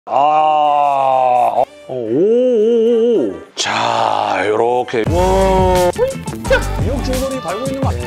오. 자, 요렇게. 와. 미역 줄거리 달고 있는 거 아니야?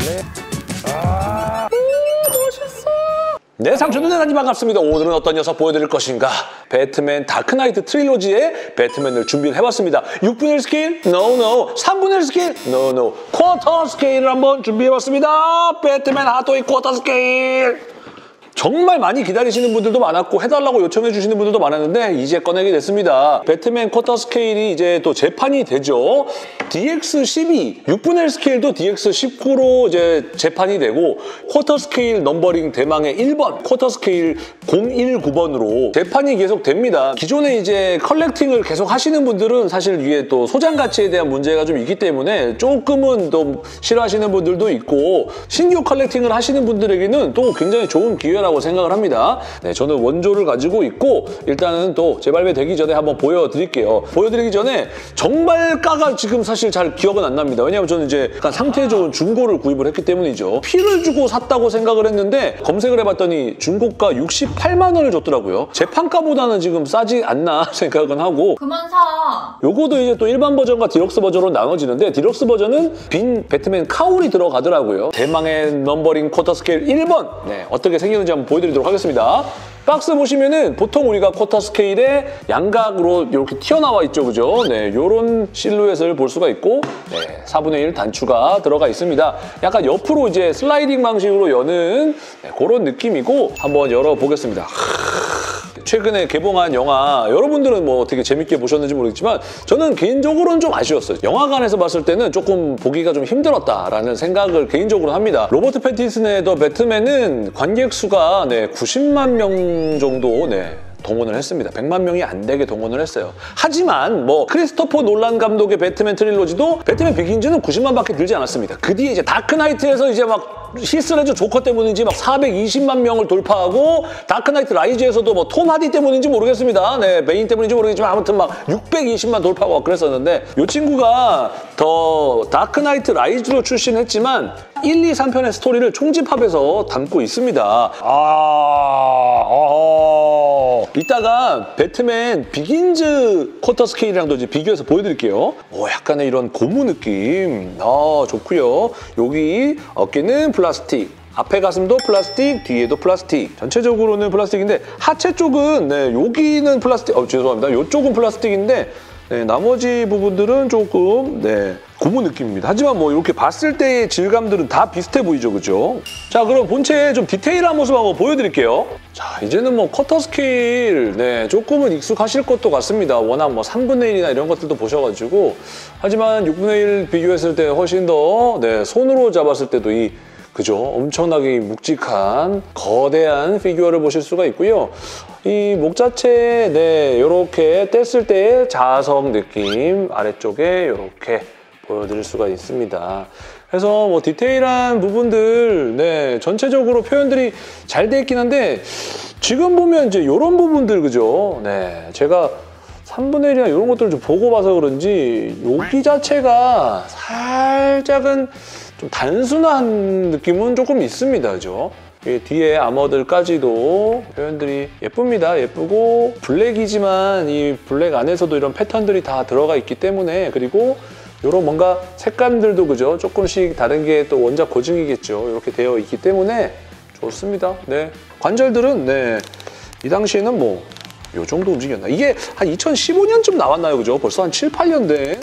멋있어. 네, 상추는 대단히 반갑습니다. 오늘은 어떤 녀석 보여드릴 것인가? 배트맨 다크나이트 트릴로지의 배트맨을 준비를 해봤습니다. 6분의 1 스케일? No. 3분의 1 스케일? No. 쿼터 스케일을 한번 준비해봤습니다. 배트맨 하토이 쿼터 스케일. 정말 많이 기다리시는 분들도 많았고 해달라고 요청해 주시는 분들도 많았는데 이제 꺼내게 됐습니다. 배트맨 쿼터 스케일이 이제 또 재판이 되죠. DX12, 6분의 1 스케일도 DX19로 이제 재판이 되고 쿼터 스케일 넘버링 대망의 1번, 쿼터 스케일 019번으로 재판이 계속 됩니다. 기존에 이제 컬렉팅을 계속 하시는 분들은 사실 이게 또 소장 가치에 대한 문제가 좀 있기 때문에 조금은 또 싫어하시는 분들도 있고 신규 컬렉팅을 하시는 분들에게는 또 굉장히 좋은 기회라고 생각을 합니다. 네, 저는 원조를 가지고 있고 일단은 또 재발매되기 전에 한번 보여드릴게요. 보여드리기 전에 정말가가 지금 사실 잘 기억은 안 납니다. 왜냐하면 저는 이제 약간 상태 좋은 중고를 구입을 했기 때문이죠. 피를 주고 샀다고 생각을 했는데 검색을 해봤더니 중고가 68만 원을 줬더라고요. 재판가보다는 지금 싸지 않나 생각은 하고 그만 사. 요거도 이제 또 일반 버전과 디럭스 버전으로 나눠지는데 디럭스 버전은 빈 배트맨 카울이 들어가더라고요. 대망의 넘버링 쿼터 스케일 1번! 네, 어떻게 생겼는지 한번 보여드리도록 하겠습니다. 박스 보시면은 보통 우리가 쿼터 스케일에 양각으로 이렇게 튀어나와 있죠, 그죠? 네, 요런 실루엣을 볼 수가 있고, 네, 4분의 1 단추가 들어가 있습니다. 약간 옆으로 이제 슬라이딩 방식으로 여는 네, 그런 느낌이고, 한번 열어보겠습니다. 최근에 개봉한 영화 여러분들은 뭐 되게 재밌게 보셨는지 모르겠지만 저는 개인적으로는 좀 아쉬웠어요. 영화관에서 봤을 때는 조금 보기가 좀 힘들었다라는 생각을 개인적으로 합니다. 로버트 패티슨의 더 배트맨은 관객 수가 90만 명 정도 동원을 했습니다. 100만 명이 안 되게 동원을 했어요. 하지만 뭐 크리스토퍼 놀란 감독의 배트맨 트릴로지도 배트맨 비긴즈는 90만밖에 들지 않았습니다. 그 뒤에 이제 다크나이트에서 이제 막 히스레저 조커 때문인지 막 420만 명을 돌파하고 다크나이트 라이즈에서도 뭐 톰 하디 때문인지 모르겠습니다. 네, 메인 때문인지 모르겠지만 아무튼 막 620만 돌파하고 그랬었는데 이 친구가 더 다크나이트 라이즈로 출신했지만 1, 2, 3편의 스토리를 총집합해서 담고 있습니다. 이따가 배트맨 비긴즈 쿼터 스케일이랑도 이제 비교해서 보여드릴게요. 약간의 이런 고무 느낌. 좋고요. 여기 어깨는 플라스틱. 앞에 가슴도 플라스틱, 뒤에도 플라스틱. 전체적으로는 플라스틱인데 하체 쪽은 여기는 플라스틱. 죄송합니다. 이쪽은 플라스틱인데 나머지 부분들은 조금 고무 느낌입니다. 하지만 뭐 이렇게 봤을 때의 질감들은 다 비슷해 보이죠, 그죠? 자, 그럼 본체의 좀 디테일한 모습 한번 보여드릴게요. 자, 이제는 뭐 커터 스케일 조금은 익숙하실 것도 같습니다. 워낙 뭐 3분의 1이나 이런 것들도 보셔가지고 하지만 6분의 1 비교했을 때 훨씬 더 손으로 잡았을 때도 그죠? 엄청나게 묵직한 거대한 피규어를 보실 수가 있고요. 이 목 자체에 이렇게 뗐을 때의 자석 느낌 아래쪽에 이렇게 보여드릴 수가 있습니다. 그래서 뭐 디테일한 부분들 전체적으로 표현들이 잘 돼 있긴 한데 지금 보면 이제 이런 부분들 그죠? 제가 3분의 1이나 이런 것들을 좀 보고 봐서 그런지 여기 자체가 살짝은 좀 단순한 느낌은 조금 있습니다, 그죠? 뒤에 아머들까지도 표현들이 예쁩니다. 예쁘고 블랙이지만 이 블랙 안에서도 이런 패턴들이 다 들어가 있기 때문에 그리고 이런 뭔가 색감들도 그죠? 조금씩 다른 게 또 원작 고증이겠죠. 이렇게 되어 있기 때문에 좋습니다. 관절들은 이 당시에는 뭐 요 정도 움직였나? 이게 한 2015년쯤 나왔나요, 그죠? 벌써 한 7, 8년 된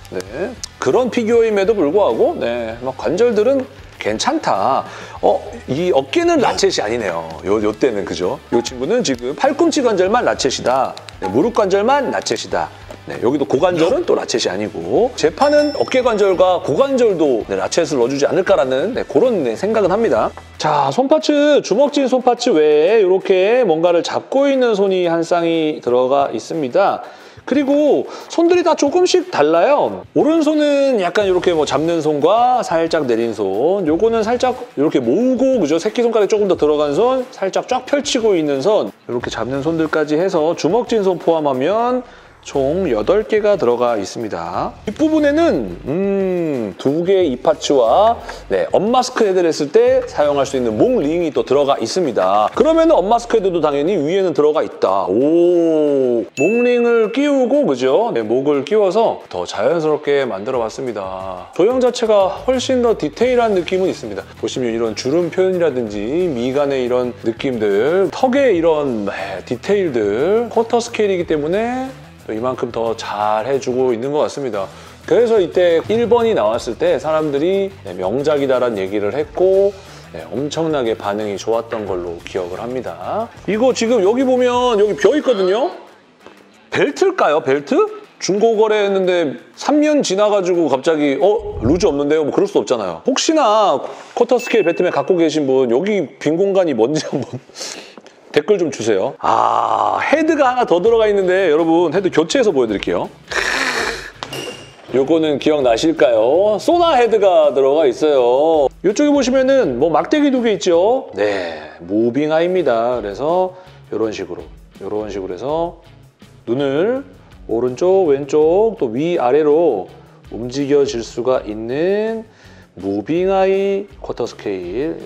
그런 피규어임에도 불구하고 막 관절들은 괜찮다. 이 어깨는 라쳇이 아니네요. 요 때는 그죠? 요 친구는 지금 팔꿈치 관절만 라쳇이다. 무릎 관절만 라쳇이다. 여기도 고관절은 또 라쳇이 아니고 재판은 어깨 관절과 고관절도 라쳇을 넣어주지 않을까라는 그런 생각은 합니다. 자, 손파츠, 주먹진 손파츠 외에 이렇게 뭔가를 잡고 있는 손이 한 쌍이 들어가 있습니다. 그리고 손들이 다 조금씩 달라요. 오른손은 약간 이렇게 뭐 잡는 손과 살짝 내린 손, 요거는 살짝 이렇게 모으고 그죠? 새끼손가락이 조금 더 들어간 손, 살짝 쫙 펼치고 있는 손, 이렇게 잡는 손들까지 해서 주먹진 손 포함하면 총 8개가 들어가 있습니다. 뒷부분에는 2개의 이 파츠와 언마스크 헤드를 했을 때 사용할 수 있는 목 링이 또 들어가 있습니다. 그러면 언마스크 헤드도 당연히 위에는 들어가 있다. 오, 목 링을 끼우고 그죠? 네, 목을 끼워서 더 자연스럽게 만들어봤습니다. 조형 자체가 훨씬 더 디테일한 느낌은 있습니다. 보시면 이런 주름 표현이라든지 미간의 이런 느낌들, 턱의 이런 디테일들, 쿼터 스케일이기 때문에 이만큼 더 잘 해주고 있는 것 같습니다. 그래서 이때 1번이 나왔을 때 사람들이 명작이다라는 얘기를 했고 엄청나게 반응이 좋았던 걸로 기억을 합니다. 이거 지금 여기 보면 여기 벼 있거든요? 벨트일까요? 벨트? 중고 거래했는데 3년 지나가지고 갑자기 루즈 없는데요? 뭐 그럴 수 없잖아요. 혹시나 쿼터 스케일 배트맨 갖고 계신 분 여기 빈 공간이 뭔지 한번 댓글 좀 주세요. 아, 헤드가 하나 더 들어가 있는데 여러분 헤드 교체해서 보여드릴게요. 요거는 기억나실까요? 소나 헤드가 들어가 있어요. 이쪽에 보시면은 뭐 막대기 2개 있죠? 네, 무빙 아이입니다. 그래서 이런 식으로 해서 눈을 오른쪽, 왼쪽, 또 위아래로 움직여질 수가 있는 무빙 아이 쿼터 스케일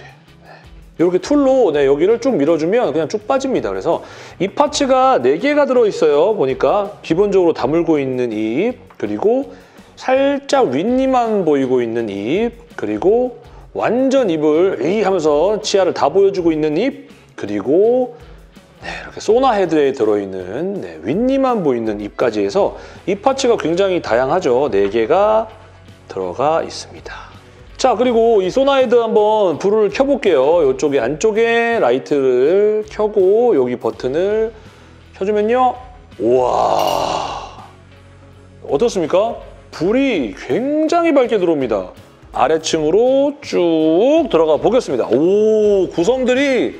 이렇게 툴로 여기를 쭉 밀어주면 그냥 쭉 빠집니다. 그래서 이 파츠가 4개가 들어있어요. 보니까 기본적으로 다물고 있는 입, 그리고 살짝 윗니만 보이고 있는 입, 그리고 완전 입을 이 하면서 치아를 다 보여주고 있는 입, 그리고 이렇게 소나 헤드에 들어있는 윗니만 보이는 입까지 해서 이 파츠가 굉장히 다양하죠. 4개가 들어가 있습니다. 자, 그리고 이 소나 헤드 한번 불을 켜볼게요. 이쪽에 안쪽에 라이트를 켜고 여기 버튼을 켜주면요. 우와, 어떻습니까? 불이 굉장히 밝게 들어옵니다. 아래층으로 쭉 들어가 보겠습니다. 오, 구성들이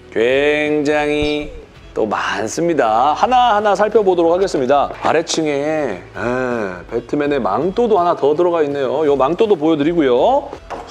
굉장히 또 많습니다. 하나하나 살펴보도록 하겠습니다. 아래층에 배트맨의 망토도 하나 더 들어가 있네요. 이 망토도 보여드리고요.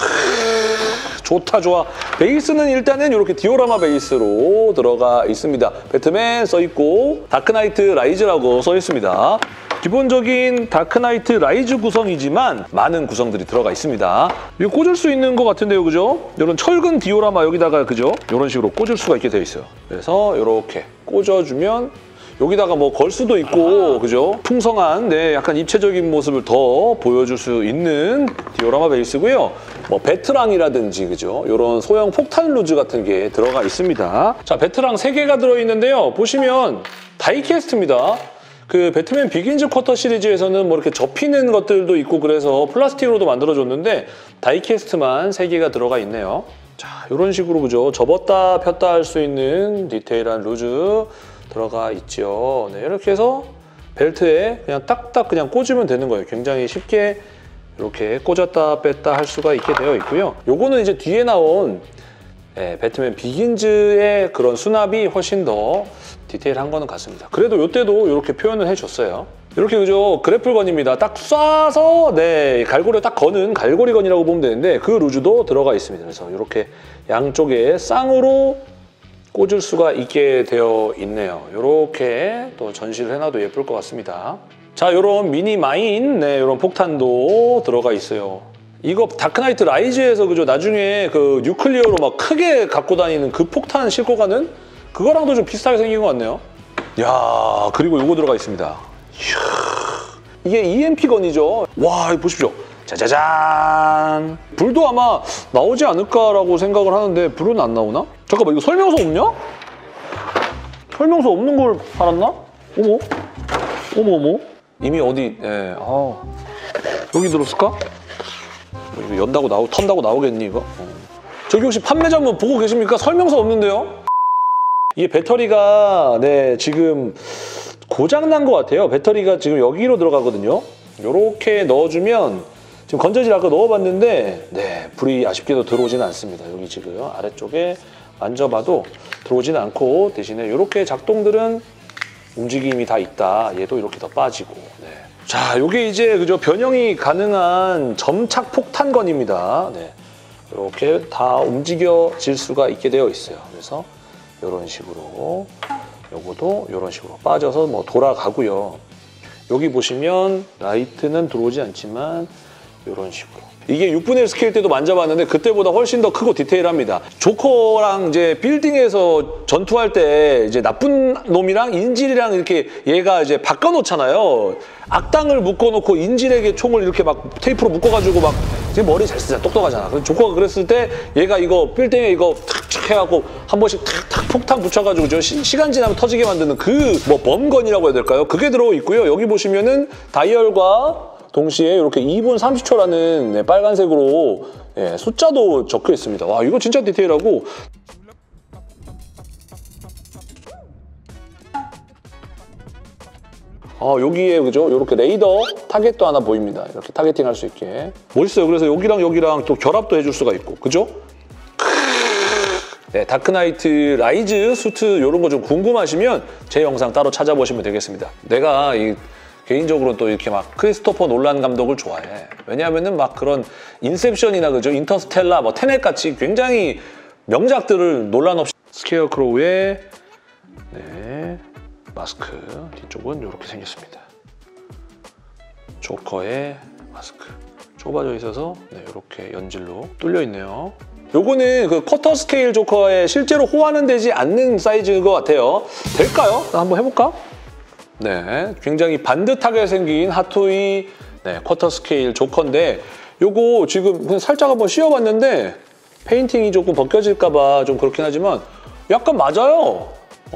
좋다, 좋아. 베이스는 일단은 이렇게 디오라마 베이스로 들어가 있습니다. 배트맨 써있고 다크나이트 라이즈라고 써있습니다. 기본적인 다크나이트 라이즈 구성이지만 많은 구성들이 들어가 있습니다. 이거 꽂을 수 있는 것 같은데요, 그죠? 이런 철근 디오라마 여기다가 그죠? 이런 식으로 꽂을 수가 있게 되어 있어요. 그래서 이렇게 꽂아주면 여기다가 뭐 걸 수도 있고, 그죠? 풍성한 약간 입체적인 모습을 더 보여줄 수 있는 디오라마 베이스고요. 뭐 배트랑이라든지 그죠? 이런 소형 폭탄 루즈 같은 게 들어가 있습니다. 자, 배트랑 3개가 들어있는데요. 보시면 다이캐스트입니다. 그 배트맨 비긴즈 쿼터 시리즈에서는 뭐 이렇게 접히는 것들도 있고 그래서 플라스틱으로도 만들어줬는데 다이캐스트만 3개가 들어가 있네요. 자, 이런 식으로 그죠? 접었다 폈다 할 수 있는 디테일한 루즈 들어가 있죠. 이렇게 해서 벨트에 그냥 딱딱 그냥 꽂으면 되는 거예요. 굉장히 쉽게 이렇게 꽂았다 뺐다 할 수가 있게 되어 있고요. 요거는 이제 뒤에 나온 배트맨 비긴즈의 그런 수납이 훨씬 더 디테일한 거는 같습니다. 그래도 이때도 이렇게 표현을 해줬어요. 이렇게 그죠? 그래플건입니다. 딱 쏴서 갈고리에 딱 거는 갈고리건이라고 보면 되는데 그 루즈도 들어가 있습니다. 그래서 이렇게 양쪽에 쌍으로 꽂을 수가 있게 되어 있네요. 이렇게 또 전시를 해놔도 예쁠 것 같습니다. 자, 이런 미니 마인, 이런 폭탄도 들어가 있어요. 이거 다크나이트 라이즈에서 그죠? 나중에 그 뉴클리어로 막 크게 갖고 다니는 그 폭탄 싣고 가는 그거랑도 좀 비슷하게 생긴 것 같네요. 야, 그리고 이거 들어가 있습니다. 이야, 이게 EMP건이죠. 와, 이거 보십시오. 짜자잔. 불도 아마 나오지 않을까라고 생각을 하는데 불은 안 나오나? 잠깐만, 이거 설명서 없냐? 설명서 없는 걸 팔았나? 어머? 어머? 이미 어디, 여기 들었을까? 이거 연다고 턴다고 나오겠니, 이거? 저기 혹시 판매자분 보고 계십니까? 설명서 없는데요? 이게 배터리가 지금 고장난 것 같아요. 배터리가 지금 여기로 들어가거든요. 이렇게 넣어주면 지금 건전지를 아까 넣어봤는데 불이 아쉽게도 들어오지는 않습니다. 여기 지금 아래쪽에 만져봐도 들어오지는 않고 대신에 이렇게 작동들은 움직임이 다 있다. 얘도 이렇게 더 빠지고. 자, 이게 이제 그죠? 변형이 가능한 점착 폭탄건입니다. 이렇게 다 움직여질 수가 있게 되어 있어요. 그래서 이런 식으로 요거도 이런 식으로 빠져서 뭐 돌아가고요. 여기 보시면 라이트는 들어오지 않지만 이런 식으로. 이게 6분의 1 스케일 때도 만져봤는데 그때보다 훨씬 더 크고 디테일합니다. 조커랑 이제 빌딩에서 전투할 때 이제 나쁜 놈이랑 인질이랑 이렇게 얘가 이제 바꿔놓잖아요. 악당을 묶어놓고 인질에게 총을 이렇게 막 테이프로 묶어가지고 막 지금 머리 잘 쓰잖아. 똑똑하잖아. 그래서 조커가 그랬을 때 얘가 이거 빌딩에 이거 탁탁 해갖고 한 번씩 탁탁 폭탄 붙여가지고 저 시간 지나면 터지게 만드는 그 뭐 범건이라고 해야 될까요? 그게 들어 있고요. 여기 보시면은 다이얼과 동시에 이렇게 2분 30초라는 빨간색으로 숫자도 적혀 있습니다. 와, 이거 진짜 디테일하고. 여기에 그죠? 이렇게 레이더 타겟도 하나 보입니다. 이렇게 타겟팅 할 수 있게. 멋있어요. 그래서 여기랑 여기랑 또 결합도 해줄 수가 있고. 그죠? 네, 다크나이트 라이즈 수트 이런 거 좀 궁금하시면 제 영상 따로 찾아보시면 되겠습니다. 내가 개인적으로 또 이렇게 막 크리스토퍼 놀란 감독을 좋아해. 왜냐하면은 막 그런 인셉션이나 그죠? 인터스텔라, 뭐 테넷 같이 굉장히 명작들을 논란 없이. 스케어크로우의 마스크 뒤쪽은 이렇게 생겼습니다. 조커의 마스크 좁아져 있어서 이렇게 연질로 뚫려 있네요. 요거는 그 쿼터 스케일 조커에 실제로 호환은 되지 않는 사이즈인 것 같아요. 될까요? 한번 해볼까? 네, 굉장히 반듯하게 생긴 핫토이 쿼터 스케일 조커인데 요거 지금 그냥 살짝 한번 씌워봤는데 페인팅이 조금 벗겨질까 봐 좀 그렇긴 하지만 약간 맞아요.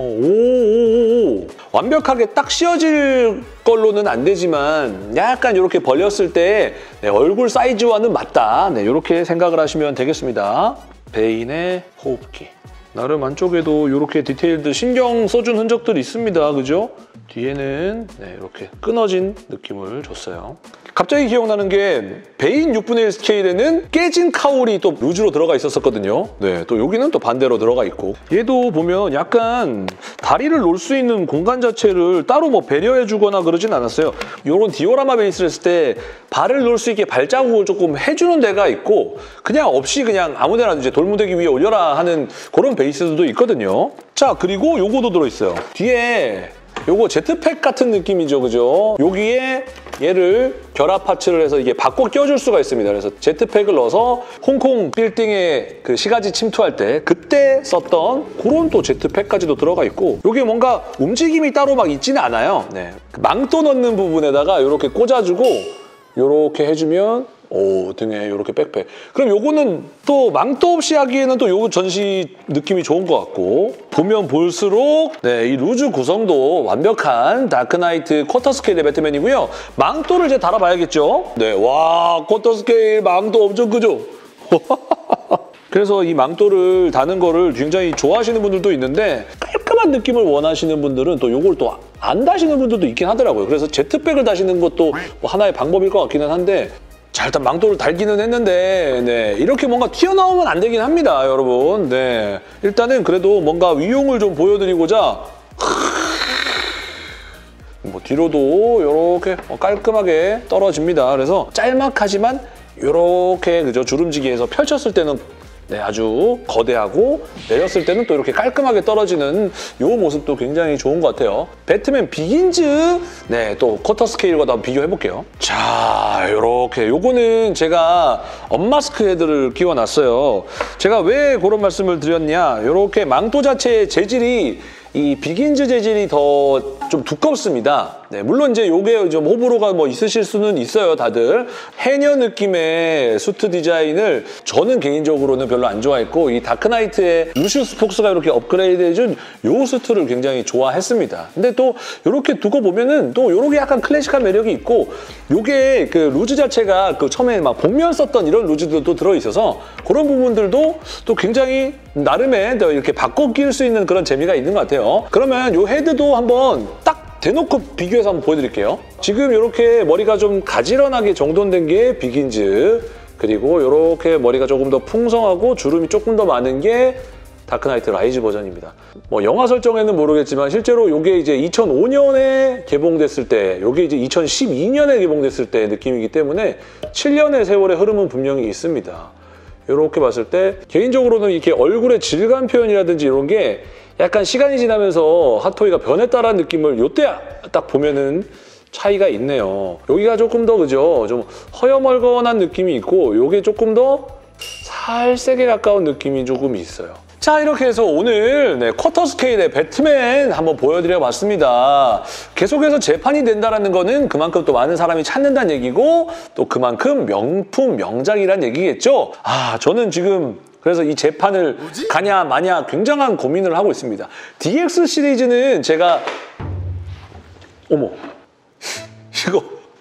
완벽하게 딱 씌워질 걸로는 안 되지만 약간 이렇게 벌렸을 때 얼굴 사이즈와는 맞다. 이렇게 생각을 하시면 되겠습니다. 베인의 호흡기. 나름 안쪽에도 이렇게 디테일들 신경 써준 흔적들이 있습니다. 그죠? 뒤에는 이렇게 끊어진 느낌을 줬어요. 갑자기 기억나는 게 베인 6분의 1 스케일에는 깨진 카울이 또 루즈로 들어가 있었거든요. 네, 또 여기는 또 반대로 들어가 있고. 얘도 보면 약간 다리를 놓을 수 있는 공간 자체를 따로 뭐 배려해주거나 그러진 않았어요. 이런 디오라마 베이스를 했을 때 발을 놓을 수 있게 발자국을 조금 해주는 데가 있고 그냥 없이 그냥 아무데나 이제 돌무대기 위에 올려라 하는 그런 베이스들도 있거든요. 자, 그리고 요거도 들어있어요. 뒤에 요거 제트팩 같은 느낌이죠, 그죠? 여기에 얘를 결합 파츠를 해서 이게 바꿔 껴줄 수가 있습니다. 그래서 제트팩을 넣어서 홍콩 빌딩에 그 시가지 침투할 때 그때 썼던 그런 또 제트팩까지도 들어가 있고 요게 뭔가 움직임이 따로 막 있지는 않아요. 네. 망토 넣는 부분에다가 이렇게 꽂아주고 이렇게 해주면 등에 이렇게 백팩. 그럼 요거는 또 망토 없이 하기에는 또 요 전시 느낌이 좋은 것 같고 보면 볼수록 이 루즈 구성도 완벽한 다크나이트 쿼터 스케일의 배트맨이고요. 망토를 이제 달아봐야겠죠. 와, 쿼터 스케일 망토 엄청 크죠? 그래서 이 망토를 다는 거를 굉장히 좋아하시는 분들도 있는데 깔끔한 느낌을 원하시는 분들은 또 요걸 또 안 다시는 분들도 있긴 하더라고요. 그래서 제트백을 다시는 것도 뭐 하나의 방법일 것 같기는 한데 자, 일단 망토를 달기는 했는데 이렇게 뭔가 튀어나오면 안 되긴 합니다, 여러분. 일단은 그래도 뭔가 위용을 좀 보여드리고자 뭐 뒤로도 이렇게 깔끔하게 떨어집니다. 그래서 짤막하지만 이렇게 그죠 주름지기해서 펼쳤을 때는 아주 거대하고 내렸을 때는 또 이렇게 깔끔하게 떨어지는 이 모습도 굉장히 좋은 것 같아요. 배트맨 비긴즈 또 쿼터 스케일과도 한번 비교해볼게요. 자, 이렇게 요거는 제가 언마스크 헤드를 끼워놨어요. 제가 왜 그런 말씀을 드렸냐, 이렇게 망토 자체의 재질이 이 비긴즈 재질이 더 좀 두껍습니다. 물론 이제 요게 좀 호불호가 뭐 있으실 수는 있어요, 다들. 해녀 느낌의 수트 디자인을 저는 개인적으로는 별로 안 좋아했고 이 다크나이트의 루시우스 폭스가 이렇게 업그레이드해준 요 수트를 굉장히 좋아했습니다. 근데 또 이렇게 두고 보면은 또 요렇게 약간 클래식한 매력이 있고 요게 그 루즈 자체가 그 처음에 막 복면 썼던 이런 루즈들도 들어있어서 그런 부분들도 또 굉장히 나름의 이렇게 바꿔 끼울 수 있는 그런 재미가 있는 것 같아요. 그러면 요 헤드도 한번 딱 대놓고 비교해서 한번 보여드릴게요. 지금 이렇게 머리가 좀 가지런하게 정돈된 게 비긴즈, 그리고 이렇게 머리가 조금 더 풍성하고 주름이 조금 더 많은 게 다크나이트 라이즈 버전입니다. 뭐 영화 설정에는 모르겠지만 실제로 이게 이제 2005년에 개봉됐을 때, 이게 이제 2012년에 개봉됐을 때 느낌이기 때문에 7년의 세월의 흐름은 분명히 있습니다. 이렇게 봤을 때 개인적으로는 이렇게 얼굴의 질감 표현이라든지 이런 게 약간 시간이 지나면서 핫토이가 변했다라는 느낌을 이때 딱 보면은 차이가 있네요. 여기가 조금 더 그죠? 좀 허여멀건한 느낌이 있고 요게 조금 더 살색에 가까운 느낌이 조금 있어요. 자, 이렇게 해서 오늘 쿼터 스케일의 배트맨 한번 보여드려 봤습니다. 계속해서 재판이 된다는 거는 그만큼 또 많은 사람이 찾는다는 얘기고 또 그만큼 명품, 명작이란 얘기겠죠? 저는 지금 그래서 이 재판을 가냐 마냐 굉장한 고민을 하고 있습니다. DX 시리즈는 제가 어머 이거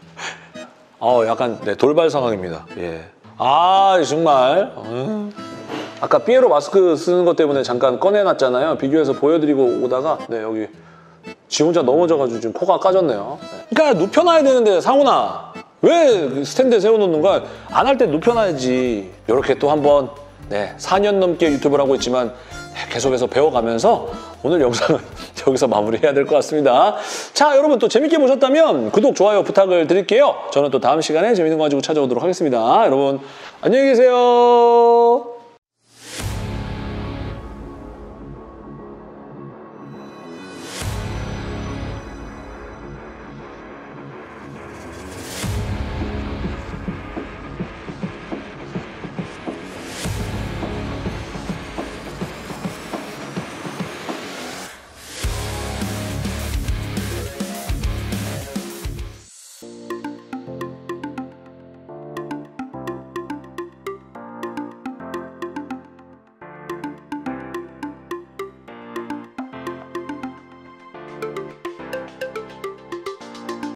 약간 돌발 상황입니다. 예. 정말 아까 삐에로 마스크 쓰는 것 때문에 잠깐 꺼내놨잖아요. 비교해서 보여드리고 오다가 여기 지 혼자 넘어져가지고 지금 코가 까졌네요. 그러니까 눕혀놔야 되는데 상훈아 왜 스탠드에 세워놓는 거야? 안 할 때 눕혀놔야지. 이렇게 또 한번 4년 넘게 유튜브를 하고 있지만 계속해서 배워가면서 오늘 영상은 여기서 마무리해야 될 것 같습니다. 자, 여러분 또 재밌게 보셨다면 구독, 좋아요 부탁을 드릴게요. 저는 또 다음 시간에 재밌는 거 가지고 찾아오도록 하겠습니다. 여러분 안녕히 계세요.